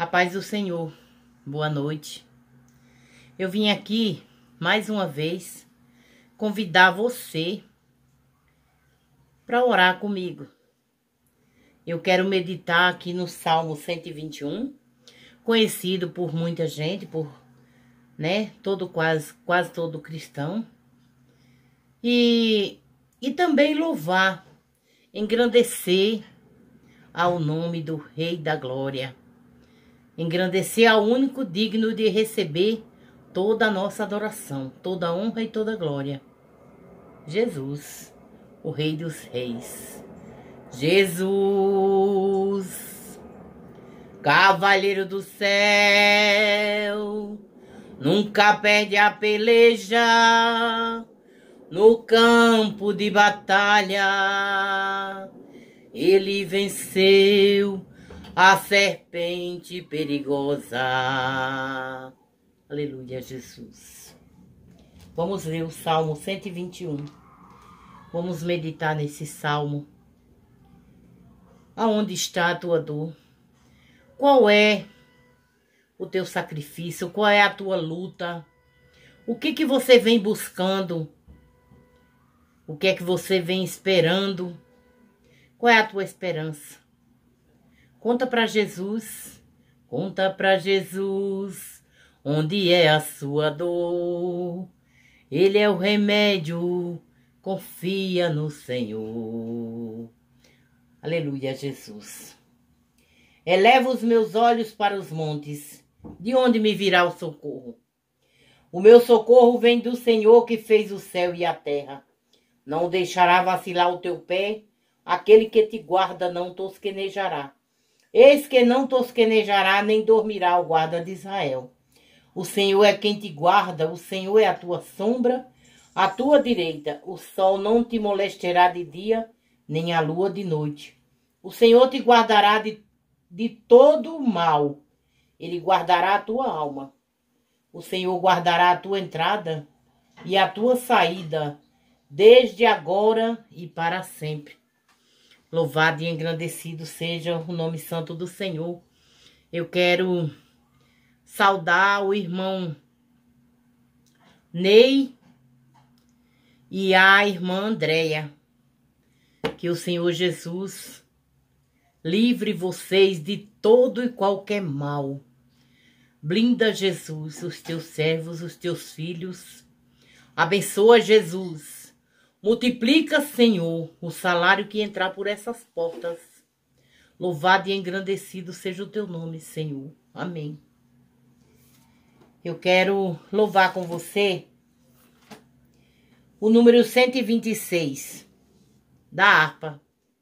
A paz do Senhor, boa noite. Eu vim aqui, mais uma vez, convidar você para orar comigo. Eu quero meditar aqui no Salmo 121, conhecido por muita gente, quase todo cristão. E também louvar, engrandecer ao nome do Rei da Glória. Engrandecer ao único digno de receber toda a nossa adoração, toda a honra e toda a glória. Jesus, o Rei dos Reis. Jesus, Cavaleiro do céu, nunca perde a peleja no campo de batalha. Ele venceu a serpente perigosa. Aleluia, Jesus. Vamos ler o Salmo 121. Vamos meditar nesse Salmo. Aonde está a tua dor? Qual é o teu sacrifício? Qual é a tua luta? O que você vem buscando? O que é que você vem esperando? Qual é a tua esperança? Conta para Jesus, onde é a sua dor. Ele é o remédio, confia no Senhor. Aleluia, Jesus. Eleva os meus olhos para os montes, de onde me virá o socorro? O meu socorro vem do Senhor que fez o céu e a terra. Não deixará vacilar o teu pé, aquele que te guarda não tosquenejará. Eis que não tosquenejará, nem dormirá o guarda de Israel. O Senhor é quem te guarda, o Senhor é a tua sombra, à tua direita. O sol não te molestará de dia, nem a lua de noite. O Senhor te guardará de todo o mal. Ele guardará a tua alma. O Senhor guardará a tua entrada e a tua saída, desde agora e para sempre. Louvado e engrandecido seja o nome santo do Senhor. Eu quero saudar o irmão Ney e a irmã Andréia. Que o Senhor Jesus livre vocês de todo e qualquer mal. Blinda, Jesus, os teus servos, os teus filhos. Abençoa, Jesus. Multiplica, Senhor, o salário que entrar por essas portas. Louvado e engrandecido seja o teu nome, Senhor. Amém. Eu quero louvar com você o número 126 da harpa.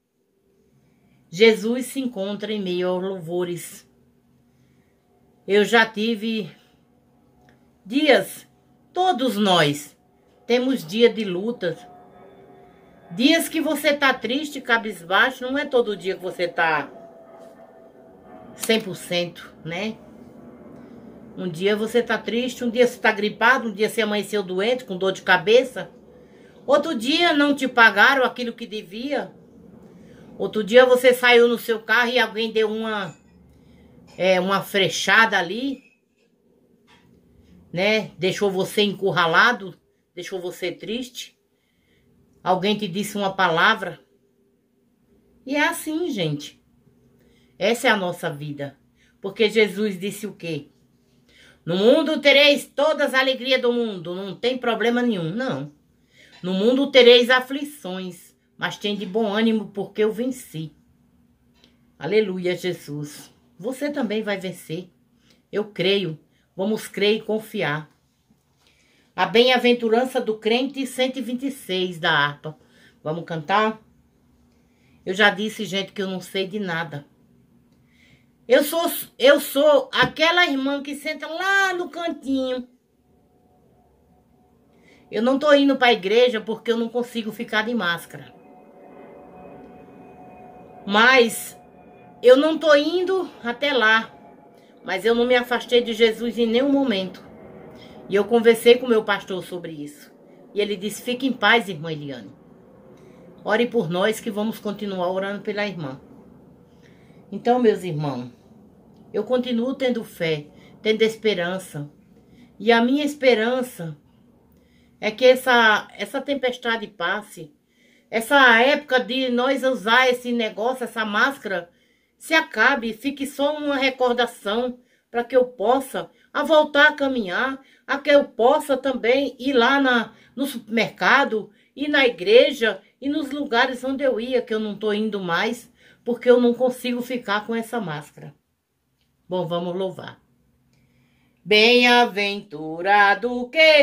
Jesus se encontra em meio aos louvores. Eu já tive dias, todos nós temos dia de lutas. Dias que você tá triste, cabisbaixo, não é todo dia que você tá 100%, né? Um dia você tá triste, um dia você tá gripado, um dia você amanheceu doente, com dor de cabeça. Outro dia não te pagaram aquilo que devia. Outro dia você saiu no seu carro e alguém deu uma frechada ali, né? Deixou você encurralado, deixou você triste. Alguém te disse uma palavra. E é assim, gente. Essa é a nossa vida. Porque Jesus disse o quê? No mundo tereis todas as alegrias do mundo. Não tem problema nenhum, não. No mundo tereis aflições. Mas tem de bom ânimo porque eu venci. Aleluia, Jesus. Você também vai vencer. Eu creio. Vamos crer e confiar. A bem-aventurança do crente 126 da harpa. Vamos cantar? Eu já disse, gente, que eu não sei de nada. Eu sou aquela irmã que senta lá no cantinho. Eu não tô indo para a igreja porque eu não consigo ficar de máscara. Mas eu não tô indo até lá. Mas eu não me afastei de Jesus em nenhum momento. E eu conversei com o meu pastor sobre isso. E ele disse, fique em paz, irmã Eliane. Ore por nós que vamos continuar orando pela irmã. Então, meus irmãos, Eu continuo tendo fé, tendo esperança. E a minha esperança é que essa tempestade passe. Essa época de nós usar esse negócio, essa máscara, se acabe, fique só uma recordação para que eu possa voltar a caminhar, a que eu possa também ir lá no supermercado, ir na igreja e nos lugares onde eu ia, que eu não estou indo mais, porque eu não consigo ficar com essa máscara. Bom, vamos louvar. Bem-aventurado que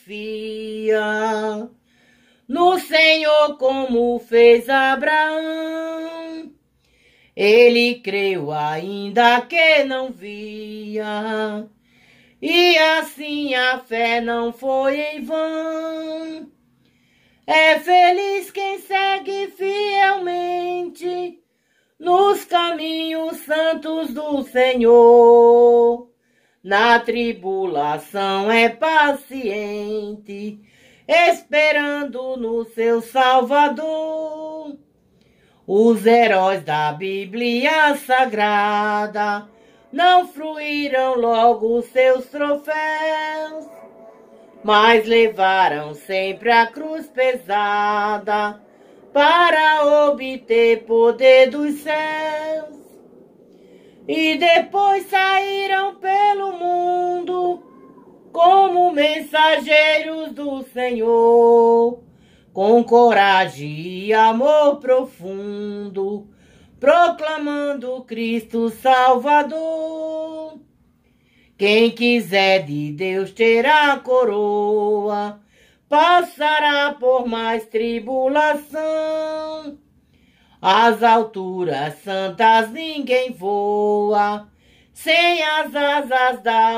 confia no Senhor como fez Abraão. Ele creu ainda que não via, e assim a fé não foi em vão. É feliz quem segue fielmente nos caminhos santos do Senhor. Na tribulação é paciente, esperando no seu Salvador. Os heróis da Bíblia Sagrada não fruíram logo seus troféus, mas levaram sempre a cruz pesada para obter poder dos céus. E depois saíram pelo mundo como mensageiros do Senhor, com coragem e amor profundo, proclamando Cristo Salvador. Quem quiser de Deus terá coroa, passará por mais tribulação. Às alturas santas ninguém voa, sem as asas da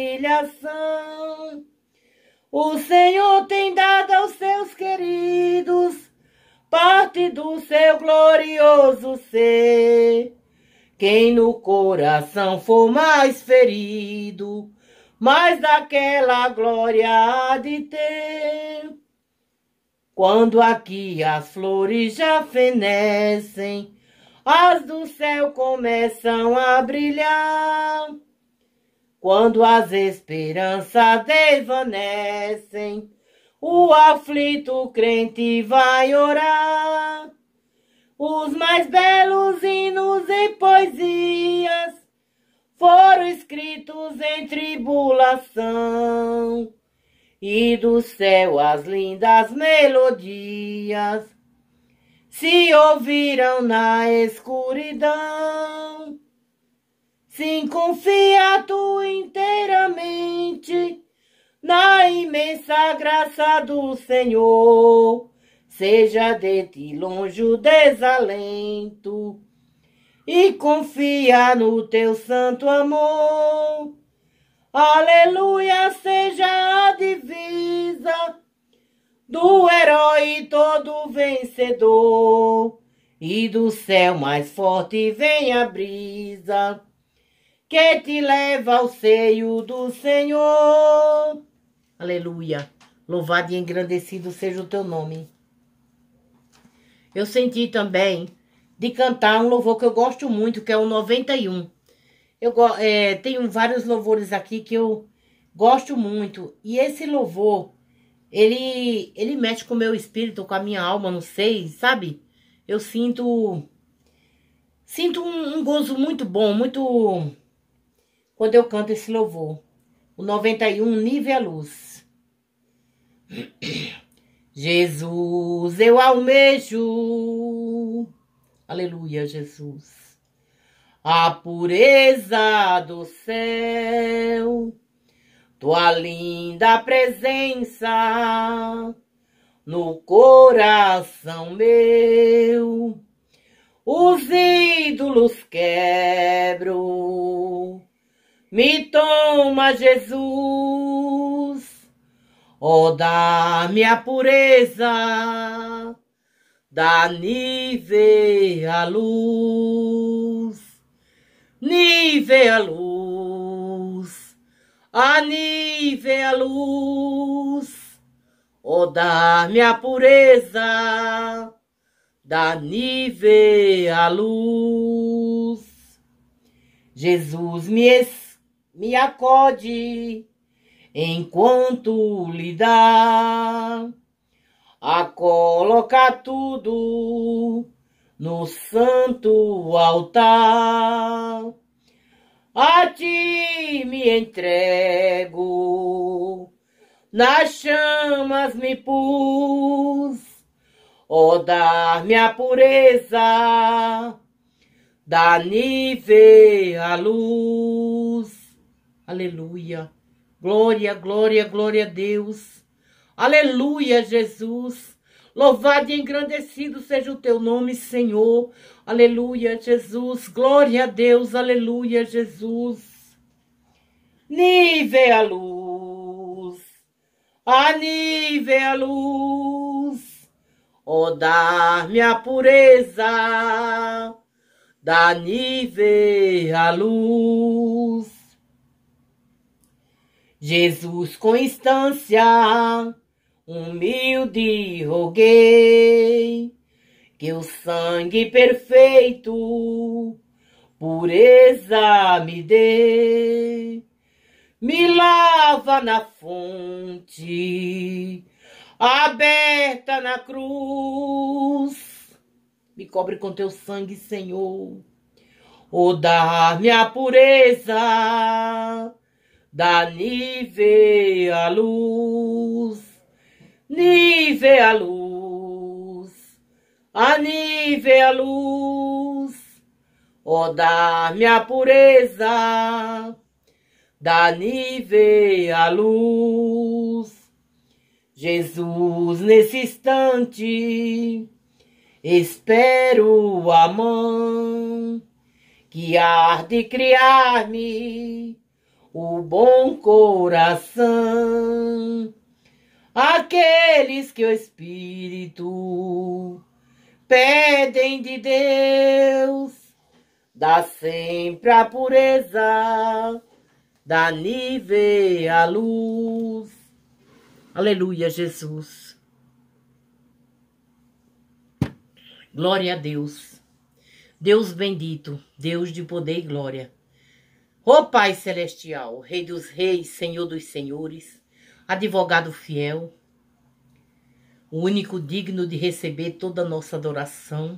humilhação. O Senhor tem dado aos seus queridos parte do seu glorioso ser. Quem no coração for mais ferido, mais daquela glória há de ter. Quando aqui as flores já fenecem, as do céu começam a brilhar. Quando as esperanças desvanecem, o aflito crente vai orar. Os mais belos hinos e poesias foram escritos em tribulação, e do céu as lindas melodias se ouviram na escuridão. Sim, confia tu inteiramente na imensa graça do Senhor. Seja de ti longe o desalento e confia no teu santo amor. Aleluia, seja a divisa do herói todo vencedor, e do céu mais forte vem a brisa que te leva ao seio do Senhor. Aleluia, louvado e engrandecido seja o teu nome. Eu senti também de cantar um louvor que eu gosto muito, que é o 91. Tenho vários louvores aqui que eu gosto muito. E esse louvor, ele mexe com o meu espírito, com a minha alma, não sei, sabe? Eu sinto um gozo muito bom, muito... quando eu canto esse louvor. O 91, Nive a Luz. Jesus, eu almejo, aleluia, Jesus, a pureza do céu, tua linda presença no coração meu, os ídolos quebro, me toma, Jesus. Ó, dá-me a pureza, dá-me a luz, nível a luz, nível a luz. Ó, dá-me a pureza, dá-me a luz. Jesus, me acode enquanto lhe dá a colocar tudo no santo altar. A ti me entrego, nas chamas me pus, ó, dar-me a pureza, dá-me ver a luz. Aleluia. Glória, glória, glória a Deus. Aleluia, Jesus. Louvado e engrandecido seja o teu nome, Senhor. Aleluia, Jesus. Glória a Deus. Aleluia, Jesus. Nível a luz. Nível a luz. Ó, dar-me a pureza. Dá-me ver a luz. Jesus, com instância, humilde roguei, que o sangue perfeito, pureza me dê. Me lava na fonte, aberta na cruz. Me cobre com teu sangue, Senhor. Ó, dar-me a pureza, dá-me ver a luz. Nível a luz. Nível a luz. Ó, dar-me a pureza, dá-me ver a luz. Jesus, nesse instante, espero a mão que há de criar-me o bom coração. Aqueles que o Espírito pedem de Deus, dá sempre a pureza, dá-me ver a luz. Aleluia, Jesus. Glória a Deus. Deus bendito, Deus de poder e glória. Ó Pai celestial, Rei dos reis, Senhor dos senhores, advogado fiel, o único digno de receber toda a nossa adoração,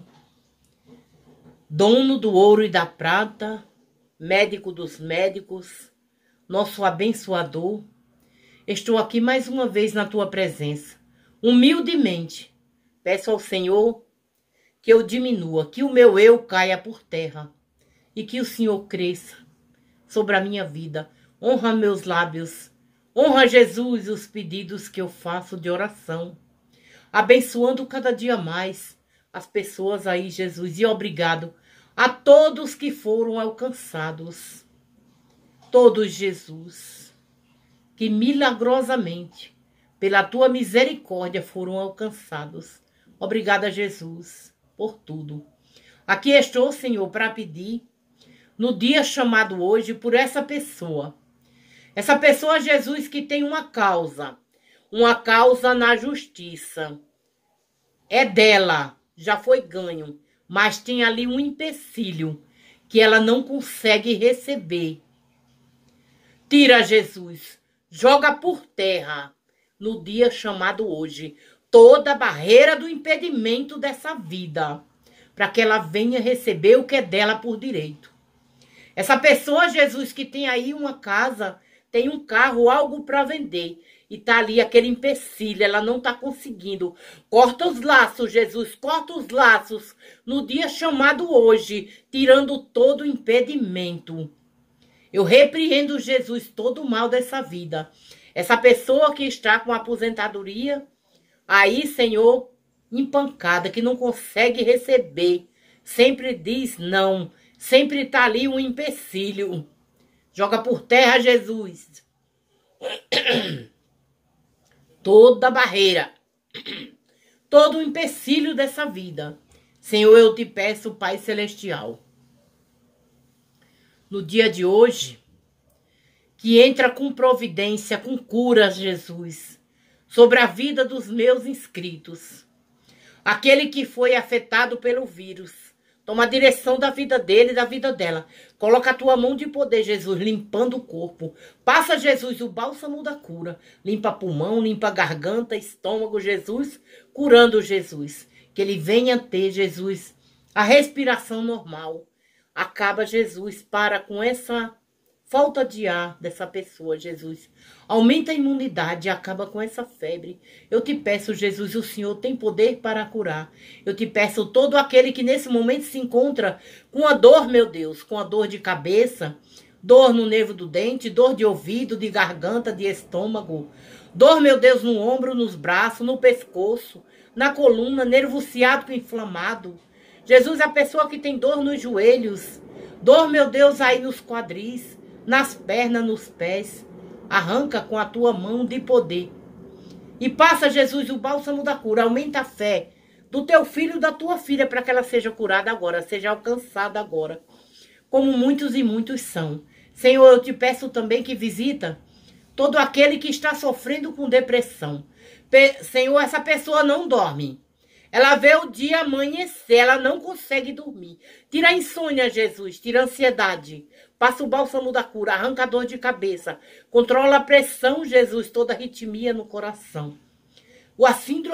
dono do ouro e da prata, médico dos médicos, nosso abençoador, estou aqui mais uma vez na tua presença, humildemente. Peço ao Senhor que eu diminua, que o meu eu caia por terra e que o Senhor cresça sobre a minha vida. Honra meus lábios, honra, Jesus, os pedidos que eu faço de oração, abençoando cada dia mais as pessoas aí, Jesus, e obrigado a todos que foram alcançados, todos, Jesus, que milagrosamente, pela tua misericórdia, foram alcançados. Obrigada, Jesus, por tudo. Aqui estou, Senhor, para pedir, no dia chamado hoje, por essa pessoa, Jesus, que tem uma causa na justiça. É dela, já foi ganho, mas tem ali um empecilho que ela não consegue receber. Tira, Jesus, joga por terra, no dia chamado hoje, toda a barreira do impedimento dessa vida, para que ela venha receber o que é dela por direito. Essa pessoa, Jesus, que tem aí uma casa, tem um carro, algo para vender, e tá ali aquele empecilho, ela não tá conseguindo. Corta os laços, Jesus, corta os laços no dia chamado hoje, tirando todo o impedimento. Eu repreendo, Jesus, todo o mal dessa vida. Essa pessoa que está com aposentadoria, aí, Senhor, empancada, que não consegue receber, sempre diz não, sempre está ali um empecilho. Joga por terra, Jesus, toda barreira, todo o empecilho dessa vida. Senhor, eu te peço, Pai Celestial, no dia de hoje, que entra com providência, com cura, Jesus, sobre a vida dos meus inscritos. Aquele que foi afetado pelo vírus, Toma a direção da vida dele e da vida dela. Coloca a tua mão de poder, Jesus, limpando o corpo. Passa, Jesus, o bálsamo da cura. Limpa pulmão, limpa garganta, estômago, Jesus. Curando, Jesus. Que ele venha ter, Jesus, a respiração normal. Acaba, Jesus, para com essa falta de ar dessa pessoa, Jesus. Aumenta a imunidade, acaba com essa febre. Eu te peço, Jesus, o Senhor tem poder para curar. Eu te peço todo aquele que nesse momento se encontra com a dor, meu Deus, com a dor de cabeça, dor no nervo do dente, dor de ouvido, de garganta, de estômago, dor, meu Deus, no ombro, nos braços, no pescoço, na coluna, nervo ciático inflamado. Jesus, a pessoa que tem dor nos joelhos, dor, meu Deus, aí nos quadris, nas pernas, nos pés, arranca com a tua mão de poder. E passa, Jesus, o bálsamo da cura, aumenta a fé do teu filho e da tua filha para que ela seja curada agora, seja alcançada agora, como muitos e muitos são. Senhor, eu te peço também que visita todo aquele que está sofrendo com depressão. Senhor, essa pessoa não dorme. Ela vê o dia amanhecer, ela não consegue dormir. Tira a insônia, Jesus, tira a ansiedade. Passa o bálsamo da cura, arranca a dor de cabeça. Controla a pressão, Jesus, toda a arritmia no coração. A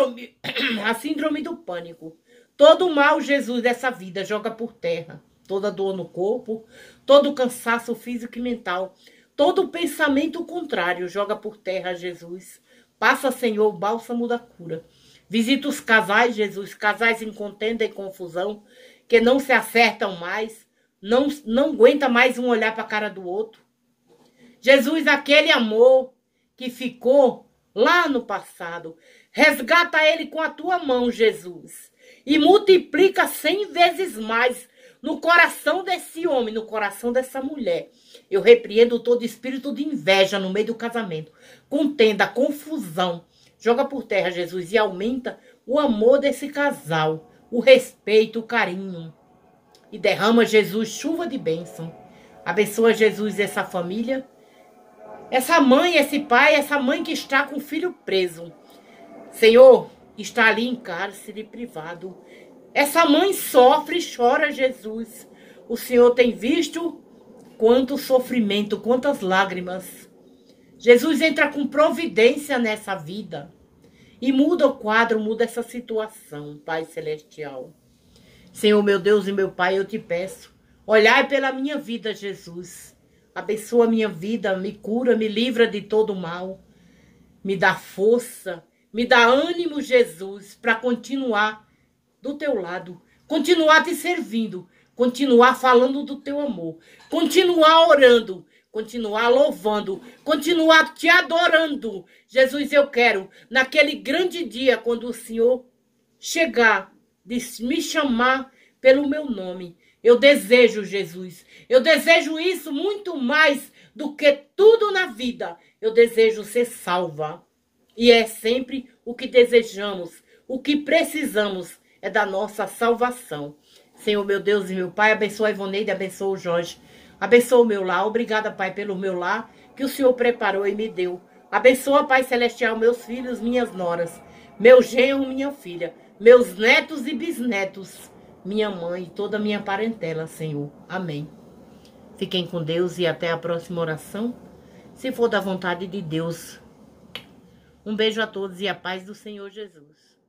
síndrome do pânico. Todo o mal, Jesus, dessa vida, joga por terra. Toda dor no corpo, todo cansaço físico e mental. Todo pensamento contrário, joga por terra, Jesus. Passa, Senhor, o bálsamo da cura. Visita os casais, Jesus, casais em contenda e confusão, que não se acertam mais, não aguenta mais um olhar para a cara do outro. Jesus, aquele amor que ficou lá no passado, resgata ele com a tua mão, Jesus, e multiplica 100 vezes mais no coração desse homem, no coração dessa mulher. Eu repreendo todo espírito de inveja no meio do casamento, contenda, confusão. Joga por terra, Jesus, e aumenta o amor desse casal, o respeito, o carinho. E derrama, Jesus, chuva de bênção. Abençoa, Jesus, essa família, essa mãe, esse pai, essa mãe que está com o filho preso. Senhor, está ali em cárcere privado. Essa mãe sofre e chora, Jesus. O Senhor tem visto quanto sofrimento, quantas lágrimas. Jesus entra com providência nessa vida e muda o quadro, muda essa situação, Pai Celestial. Senhor, meu Deus e meu Pai, eu te peço, olhai pela minha vida, Jesus. Abençoa a minha vida, me cura, me livra de todo mal. Me dá força, me dá ânimo, Jesus, para continuar do teu lado, continuar te servindo, continuar falando do teu amor, continuar orando, continuar louvando, continuar te adorando. Jesus, eu quero, naquele grande dia, quando o Senhor chegar, de me chamar pelo meu nome, eu desejo, Jesus, eu desejo isso muito mais do que tudo na vida. Eu desejo ser salva. E é sempre o que desejamos, o que precisamos é da nossa salvação. Senhor, meu Deus e meu Pai, abençoa a Ivoneide, abençoa o Jorge. Abençoa o meu lar. Obrigada, Pai, pelo meu lar que o Senhor preparou e me deu. Abençoa, Pai Celestial, meus filhos, minhas noras, meu genro, minha filha, meus netos e bisnetos, minha mãe e toda a minha parentela, Senhor. Amém. Fiquem com Deus e até a próxima oração, se for da vontade de Deus. Um beijo a todos e a paz do Senhor Jesus.